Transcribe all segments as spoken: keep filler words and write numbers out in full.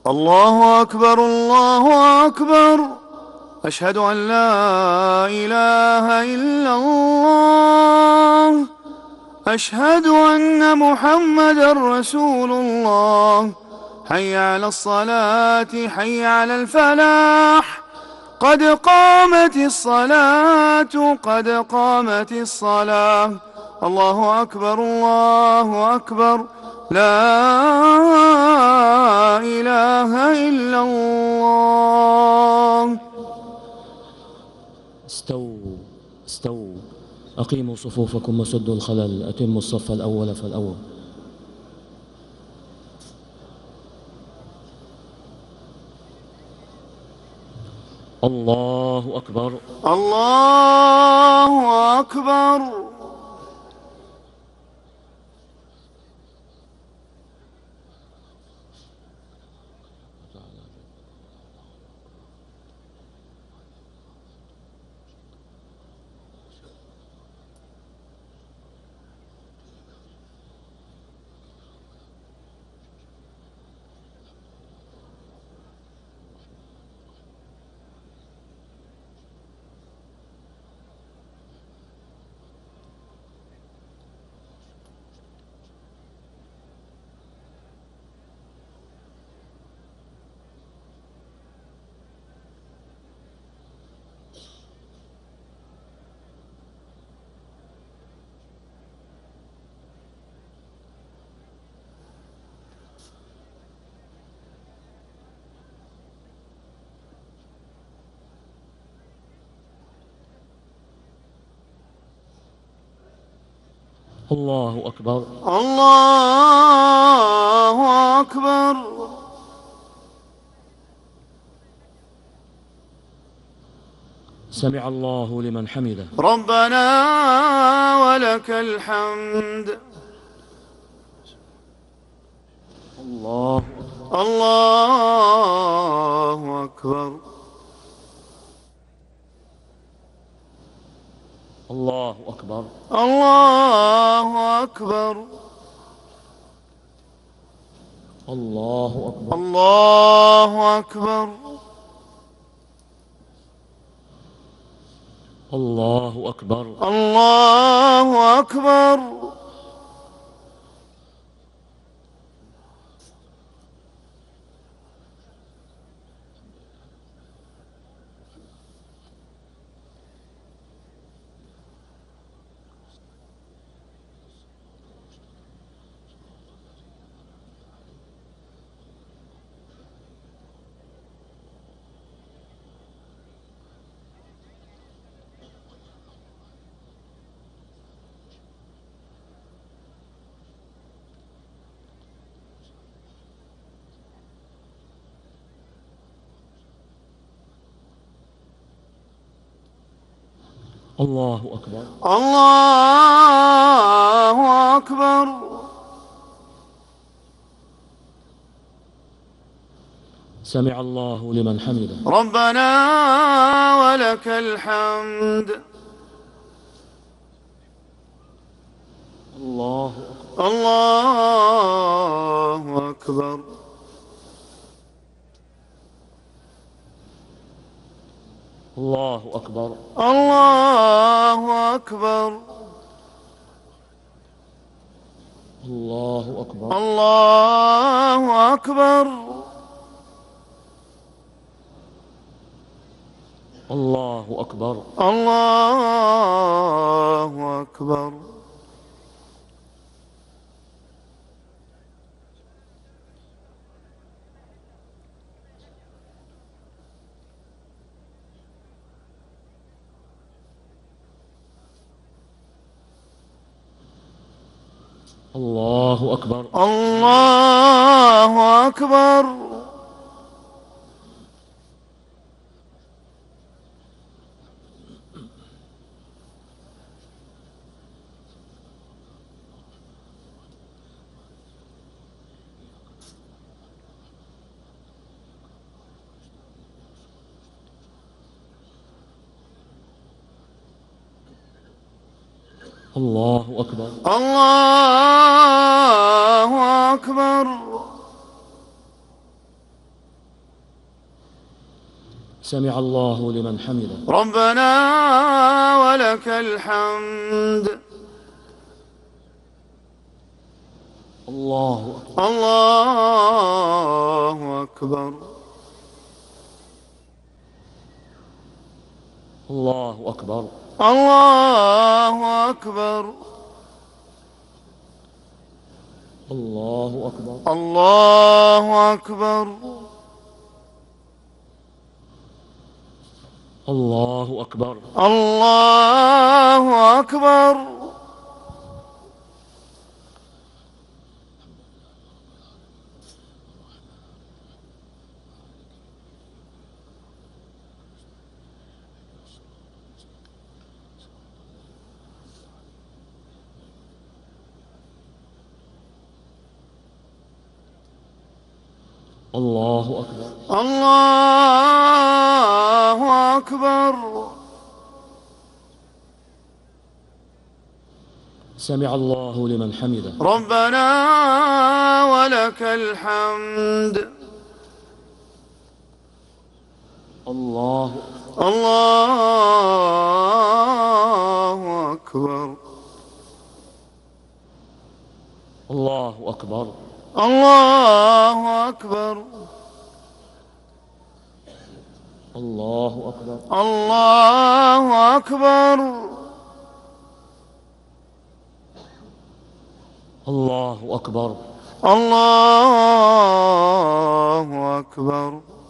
الله أكبر الله أكبر. أشهد أن لا إله إلا الله. أشهد أن محمدًا رسول الله. حي على الصلاة حي على الفلاح. قد قامت الصلاة قد قامت الصلاة. الله أكبر الله أكبر. لا إله إلا الله. استووا استووا أقيموا صفوفكم وسدوا الخلل. أتموا الصف الأول فالأول. الله أكبر الله أكبر. الله أكبر الله أكبر. سمع الله لمن حمده. ربنا ولك الحمد. الله الله أكبر. الله أكبر الله أكبر. الله أكبر الله أكبر. الله أكبر الله أكبر. الله أكبر الله أكبر. سمع الله لمن حمده. ربنا ولك الحمد. الله أكبر الله أكبر. الله أكبر الله أكبر. الله أكبر الله أكبر. الله أكبر الله أكبر. الله أكبر الله أكبر. الله أكبر الله أكبر. سمع الله لمن حمده. ربنا ولك الحمد. الله أكبر. الله أكبر. الله أكبر. الله أكبر. الله أكبر. الله أكبر. الله أكبر. الله أكبر. الله أكبر. الله أكبر. سمع الله لمن حمده. ربنا ولك الحمد. الله الله أكبر. الله أكبر. الله أكبر. الله أكبر. الله أكبر. الله أكبر. الله أكبر.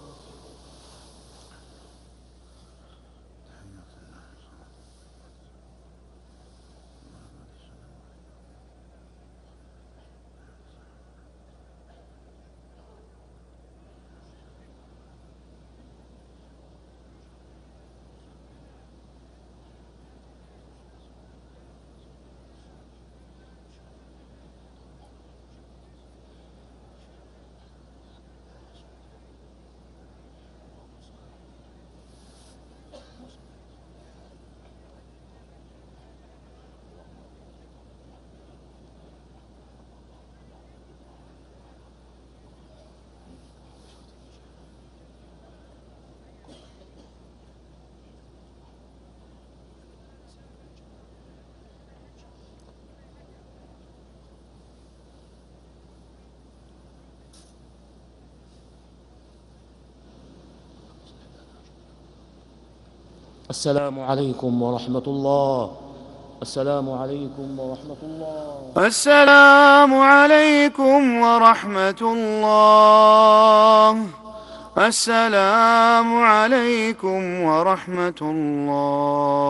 السلام عليكم ورحمة الله. السلام عليكم ورحمة الله. السلام عليكم ورحمة الله. السلام عليكم ورحمة الله.